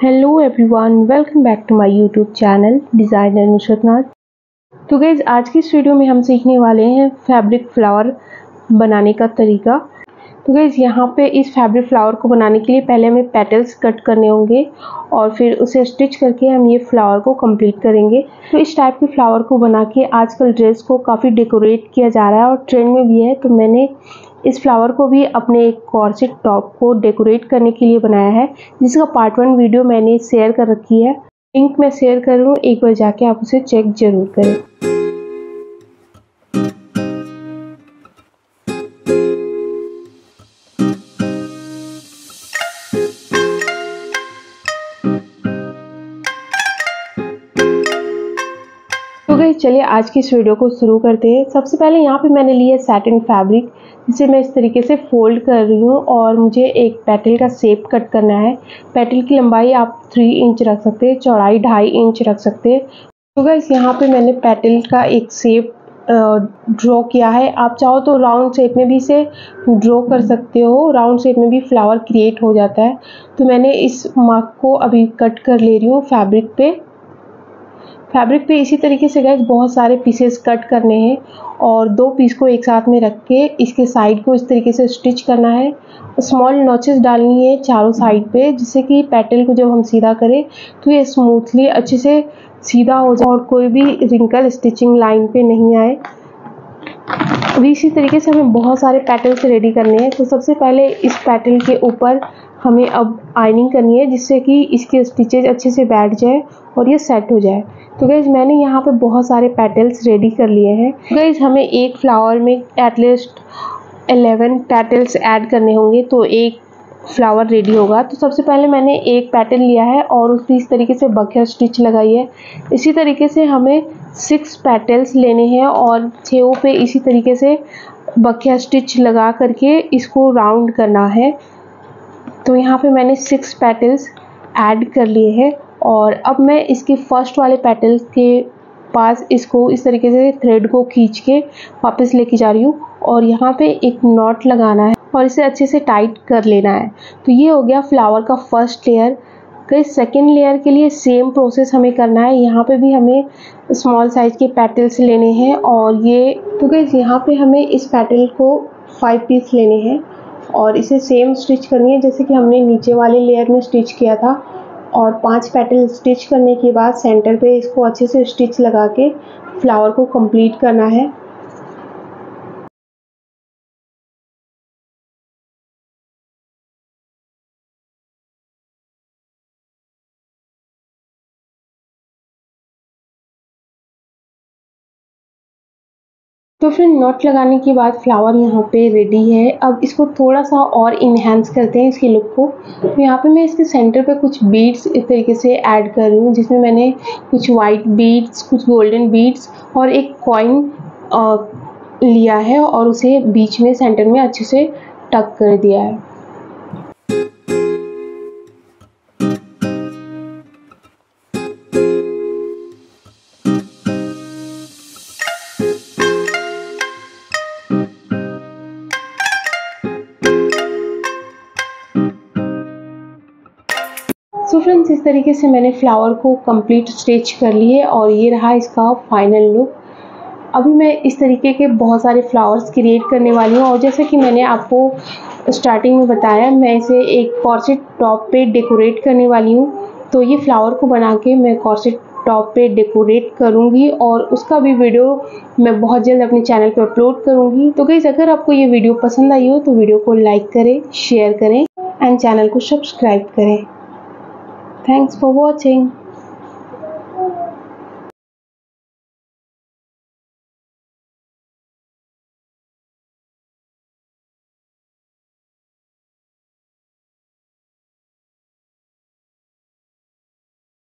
Hello everyone, welcome back to my YouTube channel designer Nusrat Naaz. तो guys आज की इस वीडियो में हम सीखने वाले हैं फैब्रिक फ्लावर बनाने का तरीका। तो गाइज यहाँ पे इस फैब्रिक फ्लावर को बनाने के लिए पहले हमें पेटल्स कट करने होंगे और फिर उसे स्टिच करके हम ये फ्लावर को कंप्लीट करेंगे। तो इस टाइप के फ्लावर को बना के आजकल ड्रेस को काफ़ी डेकोरेट किया जा रहा है और ट्रेंड में भी है। तो मैंने इस फ्लावर को भी अपने एक कॉर्सेट टॉप को डेकोरेट करने के लिए बनाया है, जिसका पार्ट 1 वीडियो मैंने शेयर कर रखी है। लिंक मैं शेयर कर रहा हूँ, एक बार जाके आप उसे चेक जरूर करें। तो गाइस चलिए आज की इस वीडियो को शुरू करते हैं। सबसे पहले यहाँ पे मैंने लिया सैटिन फैब्रिक, जिसे मैं इस तरीके से फोल्ड कर रही हूँ और मुझे एक पेटल का शेप कट करना है। पेटल की लंबाई आप 3 इंच रख सकते हैं, चौड़ाई 2.5 इंच रख सकते हैं। तो गाइस यहाँ पे मैंने पेटल का एक शेप ड्रॉ किया है। आप चाहो तो राउंड शेप में भी इसे ड्रॉ कर सकते हो, राउंड शेप में भी फ्लावर क्रिएट हो जाता है। तो मैंने इस मार्क को अभी कट कर ले रही हूँ फैब्रिक पे। इसी तरीके से गाइस बहुत सारे पीसेस कट करने हैं और 2 पीस को एक साथ में रख के इसके साइड को इस तरीके से स्टिच करना है। स्मॉल नॉचेस डालनी है चारों साइड पे, जिससे कि पेटल को जब हम सीधा करें तो ये स्मूथली अच्छे से सीधा हो जाए और कोई भी रिंकल स्टिचिंग लाइन पे नहीं आए। अभी इसी तरीके से हमें बहुत सारे पेटल्स रेडी करने हैं। तो सबसे पहले इस पेटल के ऊपर हमें अब आइनिंग करनी है, जिससे कि इसके स्टिचेज अच्छे से बैठ जाए और ये सेट हो जाए। तो गाइज मैंने यहाँ पे बहुत सारे पेटल्स रेडी कर लिए हैं। गाइज हमें एक फ्लावर में एटलीस्ट 11 पेटल्स ऐड करने होंगे तो एक फ्लावर रेडी होगा। तो सबसे पहले मैंने एक पेटल लिया है और उसकी इस तरीके से बखिया स्टिच लगाई है। इसी तरीके से हमें 6 पेटल्स लेने हैं और 6 पे इसी तरीके से बखिया स्टिच लगा करके इसको राउंड करना है। तो यहाँ पे मैंने 6 पेटल्स ऐड कर लिए हैं और अब मैं इसके फर्स्ट वाले पेटल्स के पास इसको इस तरीके से थ्रेड को खींच के वापस लेके जा रही हूँ और यहाँ पे एक नॉट लगाना है और इसे अच्छे से टाइट कर लेना है। तो ये हो गया फ्लावर का first layer. Guys second layer के लिए सेम प्रोसेस हमें करना है। यहाँ पे भी हमें स्मॉल साइज के पेटल्स लेने हैं और ये तो गाइस यहाँ पे हमें इस पेटल को 5 पीस लेने हैं और इसे सेम स्टिच करनी है जैसे कि हमने नीचे वाले लेयर में स्टिच किया था। और 5 पेटल स्टिच करने के बाद सेंटर पे इसको अच्छे से स्टिच लगा के फ्लावर को कंप्लीट करना है। तो फिर नॉट लगाने के बाद फ्लावर यहाँ पे रेडी है। अब इसको थोड़ा सा और इन्हेंस करते हैं इसके लुक को। तो यहाँ पे मैं इसके सेंटर पे कुछ बीड्स इस तरीके से ऐड कर रही हूँ, जिसमें मैंने कुछ वाइट बीड्स, कुछ गोल्डन बीड्स और एक कॉइन लिया है और उसे बीच में सेंटर में अच्छे से टक कर दिया है। सो फ्रेंड्स इस तरीके से मैंने फ्लावर को कंप्लीट स्टिच कर ली है और ये रहा इसका फाइनल लुक। अभी मैं इस तरीके के बहुत सारे फ्लावर्स क्रिएट करने वाली हूँ और जैसे कि मैंने आपको स्टार्टिंग में बताया, मैं इसे एक कॉर्सेट टॉप पे डेकोरेट करने वाली हूँ। तो ये फ्लावर को बना के मैं कॉर्सेट टॉप पे डेकोरेट करूँगी और उसका भी वीडियो मैं बहुत जल्द अपने चैनल पे अपलोड करूँगी। तो गाइस अगर आपको ये वीडियो पसंद आई हो तो वीडियो को लाइक करें, शेयर करें एंड चैनल को सब्सक्राइब करें। Thanks for watching.